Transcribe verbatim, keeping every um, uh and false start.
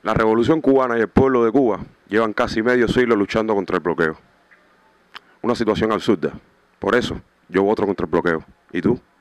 La Revolución Cubana y el pueblo de Cuba llevan casi medio siglo luchando contra el bloqueo. Una situación absurda. Por eso, yo voto contra el bloqueo. ¿Y tú?